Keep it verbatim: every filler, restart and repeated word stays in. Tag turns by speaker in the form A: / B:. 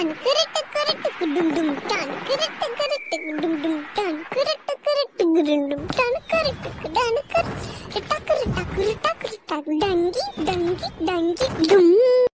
A: Don கிரட்ட கிரட்ட குடும் டும் Don கிரட்ட கிரட்ட குடும் டும் Don கிரட்ட கிரட்ட குடும் டும் டான் கிரட்ட டான் கிரட்ட கிரட்ட கிரட்ட கிரட்ட டங்கி டங்கி டங்கி டும்.